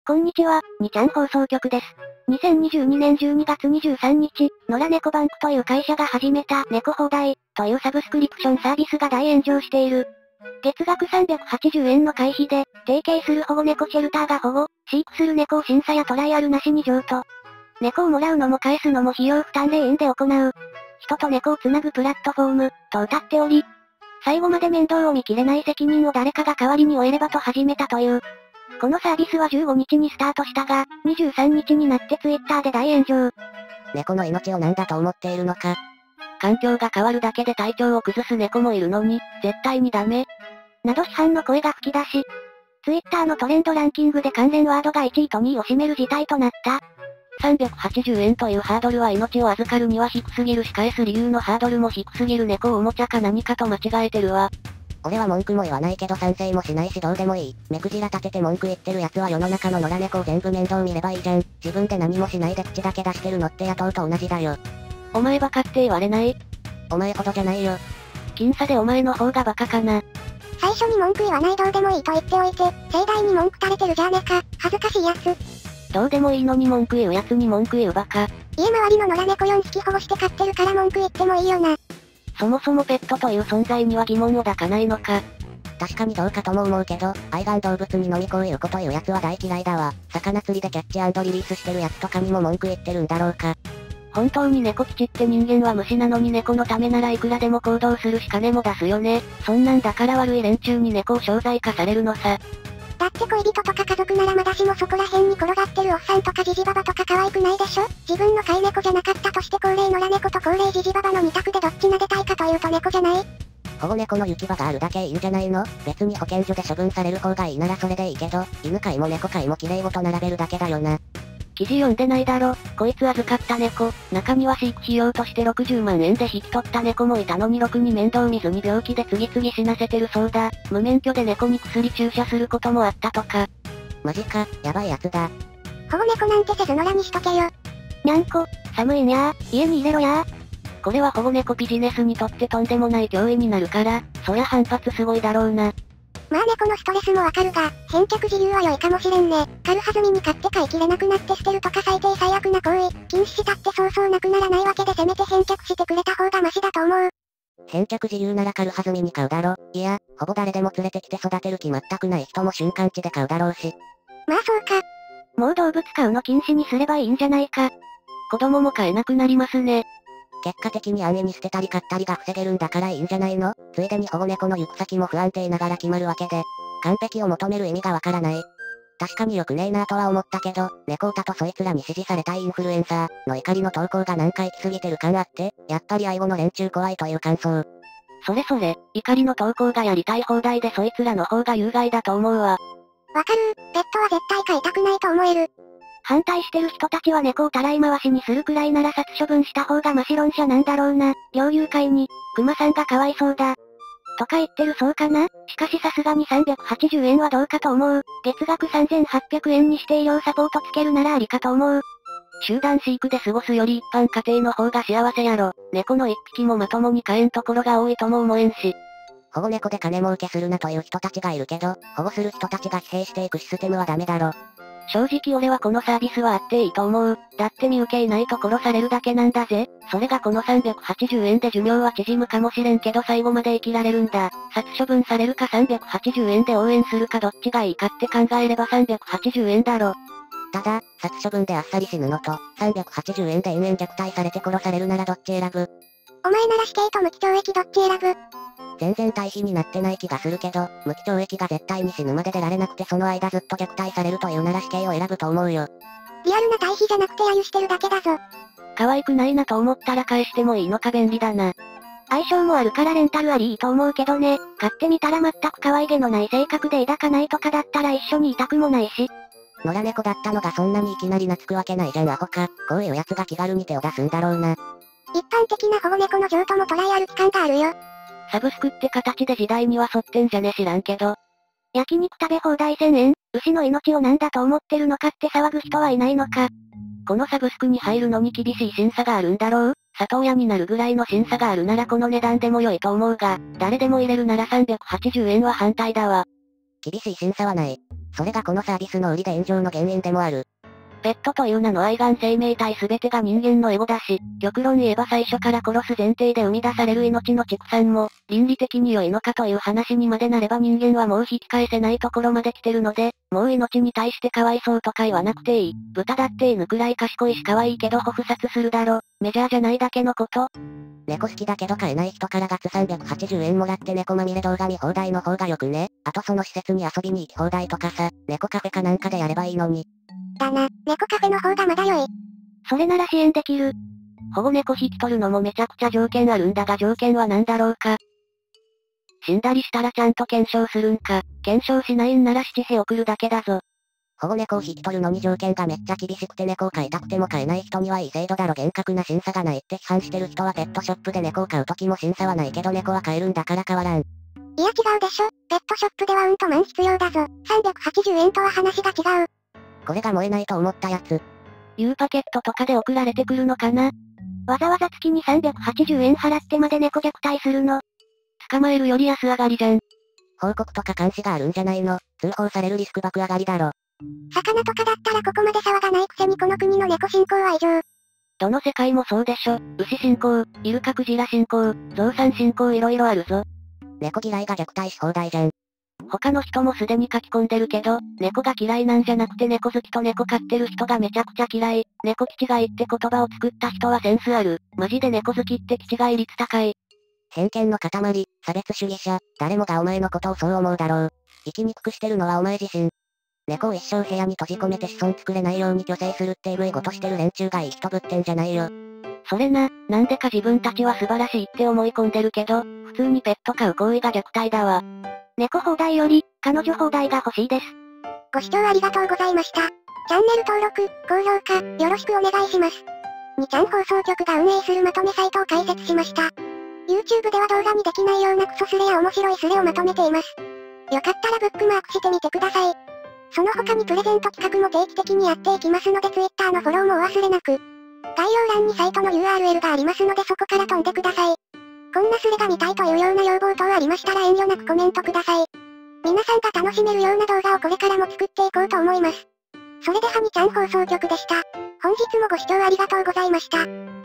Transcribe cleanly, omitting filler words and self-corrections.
こんにちは、にちゃん放送局です。2022年12月23日、野良猫バンクという会社が始めた猫放題というサブスクリプションサービスが大炎上している。月額380円の会費で、提携する保護猫シェルターが保護、飼育する猫を審査やトライアルなしに譲渡。猫をもらうのも返すのも費用負担レーンで行う。人と猫をつなぐプラットフォーム、と謳っており、最後まで面倒を見きれない責任を誰かが代わりに負えればと始めたという。このサービスは15日にスタートしたが、23日になってツイッターで大炎上。 猫の命を何だと思っているのか。 環境が変わるだけで体調を崩す猫もいるのに、絶対にダメ。など批判の声が吹き出し、ツイッターのトレンドランキングで関連ワードが1位と2位を占める事態となった。380円というハードルは命を預かるには低すぎるし返す理由のハードルも低すぎる。猫をおもちゃか何かと間違えてるわ。 俺は文句も言わないけど賛成もしないしどうでもいい。目くじら立てて文句言ってる奴は世の中の野良猫を全部面倒見ればいいじゃん。自分で何もしないで口だけ出してるのって野党と同じだよ。 お前バカって言われない？ お前ほどじゃないよ。 僅差でお前の方がバカかな。 最初に文句言わないどうでもいいと言っておいて、盛大に文句垂れてるじゃねえか。恥ずかしいやつ。 どうでもいいのに文句言うやつに文句言うバカ。 家周りの野良猫4匹保護して飼ってるから文句言ってもいいよな。 そもそもペットという存在には疑問を抱かないのか。 確かにどうかとも思うけど、愛玩動物にのみこういうこと言う奴は大嫌いだわ。魚釣りでキャッチ&リリースしてる奴とかにも文句言ってるんだろうか。 本当に猫吉って人間は虫なのに猫のためならいくらでも行動するし金も出すよね。そんなんだから悪い連中に猫を商材化されるのさ。 だって恋人とか家族ならまだしもそこら辺に転がってるおっさんとかジジババとか可愛くないでしょ。自分の飼い猫じゃなかったとして高齢野良猫と高齢ジジババの2択でどっち撫でたいかというと猫じゃない？ 保護猫の行き場があるだけいいんじゃないの？別に保健所で処分される方がいいならそれでいいけど、犬飼いも猫飼いも綺麗事並べるだけだよな。 記事読んでないだろ。こいつ預かった猫、中には飼育費用として60万円で引き取った猫もいたのにろくに面倒見ずに病気で次々死なせてるそうだ。無免許で猫に薬注射することもあったとか。 マジか、やばいやつだ。 保護猫なんてせず野良にしとけよ。 にゃんこ、寒いにゃー、家に入れろやー。これは保護猫ビジネスにとってとんでもない脅威になるから、そりゃ反発すごいだろうな。 まあ猫のストレスもわかるが、返却自由は良いかもしれんね。軽はずみに買って飼いきれなくなって捨てるとか最低最悪な行為、禁止したってそうそうなくならないわけでせめて返却してくれた方がマシだと思う。 返却自由なら軽はずみに買うだろ。いや、ほぼ誰でも連れてきて育てる気全くない人も瞬間値で買うだろうし。 まあそうか。 もう動物飼うの禁止にすればいいんじゃないか。子供も飼えなくなりますね。 結果的に安易に捨てたり買ったりが防げるんだからいいんじゃないの？ついでに保護猫の行く先も不安定ながら決まるわけで、完璧を求める意味がわからない。確かに良くねえなぁとは思ったけど、猫歌とそいつらに支持されたインフルエンサーの怒りの投稿が何回来すぎてる感あって、やっぱり愛護の連中怖いという感想。 それ、怒りの投稿がやりたい放題でそいつらの方が有害だと思うわ。 わかる、ペットは絶対飼いたくないと思える。 反対してる人たちは猫をたらい回しにするくらいなら殺処分した方がマシ論者なんだろうな。猟友会に、熊さんがかわいそうだ。とか言ってるそうかな。しかしさすがに380円はどうかと思う。月額3800円にして医療サポートつけるならありかと思う。集団飼育で過ごすより一般家庭の方が幸せやろ。猫の一匹もまともに飼えんところが多いとも思えんし。 保護猫で金儲けするなという人たちがいるけど、保護する人たちが疲弊していくシステムはダメだろ。 正直俺はこのサービスはあっていいと思う。だって見受けいないと殺されるだけなんだぜ。それがこの380円で寿命は縮むかもしれんけど最後まで生きられるんだ。殺処分されるか380円で応援するかどっちがいいかって考えれば380円だろ。 ただ、殺処分であっさり死ぬのと、380円で延々虐待されて殺されるならどっち選ぶ？ お前なら死刑と無期懲役どっち選ぶ？ 全然対比になってない気がするけど、無期懲役が絶対に死ぬまで出られなくてその間ずっと虐待されるというなら死刑を選ぶと思うよ。 リアルな対比じゃなくて揶揄してるだけだぞ。 可愛くないなと思ったら返してもいいのか便利だな。相性もあるからレンタルありいいと思うけどね。買ってみたら全く可愛げのない性格で抱かないとかだったら一緒にいたくもないし。 野良猫だったのがそんなにいきなり懐くわけないじゃんアホか。こういう奴が気軽に手を出すんだろうな。 一般的な保護猫の譲渡もトライアル期間があるよ。 サブスクって形で時代には沿ってんじゃね知らんけど。焼肉食べ放題1000円、牛の命をなんだと思ってるのかって騒ぐ人はいないのか。このサブスクに入るのに厳しい審査があるんだろう？里親になるぐらいの審査があるならこの値段でも良いと思うが、誰でも入れるなら380円は反対だわ。 厳しい審査はない。 それがこのサービスの売りで炎上の原因でもある。 ペットという名の愛玩生命体すべてが人間のエゴだし、極論言えば最初から殺す前提で生み出される命の畜産も、倫理的に良いのかという話にまでなれば人間はもう引き返せないところまで来てるので、もう命に対してかわいそうとか言わなくていい。豚だって犬くらい賢いし可愛いけど捕殺するだろ。メジャーじゃないだけのこと。 猫好きだけど飼えない人から月380円もらって猫まみれ動画見放題の方がよくね。あとその施設に遊びに行き放題とかさ、猫カフェかなんかでやればいいのに。 だな、猫カフェの方がまだ良い。 それなら支援できる。保護猫引き取るのもめちゃくちゃ条件あるんだが条件は何だろうか。死んだりしたらちゃんと検証するんか。検証しないんなら七兵送るだけだぞ。 保護猫を引き取るのに条件がめっちゃ厳しくて猫を飼いたくても飼えない人にはいい制度だろ。厳格な審査がないって批判してる人はペットショップで猫を飼う時も審査はないけど猫は飼えるんだから変わらん。 いや違うでしょ。ペットショップではうんとマン必要だぞ。380円とは話が違う。 これが燃えないと思ったやつ。 U パケットとかで送られてくるのかな。わざわざ月に380円払ってまで猫虐待するの。捕まえるより安上がりじゃん。 報告とか監視があるんじゃないの。通報されるリスク爆上がりだろ。 魚とかだったらここまで騒がないくせにこの国の猫信仰は異常。 どの世界もそうでしょ。牛信仰、イルカクジラ信仰、ゾウさん信仰いろいろあるぞ。 猫嫌いが虐待し放題じゃん。 他の人もすでに書き込んでるけど、猫が嫌いなんじゃなくて猫好きと猫飼ってる人がめちゃくちゃ嫌い。猫気違いって言葉を作った人はセンスある。マジで猫好きって気違い率高い。 偏見の塊、差別主義者、誰もがお前のことをそう思うだろう。生きにくくしてるのはお前自身。猫を一生部屋に閉じ込めて子孫作れないように虚勢するってエグいことしてる連中がいい人ぶってんじゃないよ。 それな、なんでか自分たちは素晴らしいって思い込んでるけど、普通にペット飼う行為が虐待だわ。猫放題より、彼女放題が欲しいです。 ご視聴ありがとうございました。チャンネル登録、高評価、よろしくお願いします。2ちゃん放送局が運営するまとめサイトを開設しました。YouTube では動画にできないようなクソスレや面白いスレをまとめています。よかったらブックマークしてみてください。その他にプレゼント企画も定期的にやっていきますので Twitter のフォローもお忘れなく。概要欄にサイトの URL がありますのでそこから飛んでください。こんなスレが見たいというような要望等ありましたら遠慮なくコメントください。皆さんが楽しめるような動画をこれからも作っていこうと思います。それでは2ちゃん放送局でした。本日もご視聴ありがとうございました。